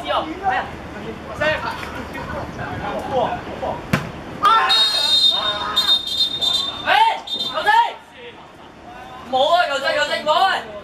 知哦，係啊，聲，哇！誒，球仔，冇啊，球仔，冇啊！